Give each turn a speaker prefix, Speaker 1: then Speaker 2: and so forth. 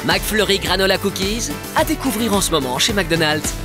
Speaker 1: McFlurry Granola Cookies, à découvrir en ce moment chez McDonald's.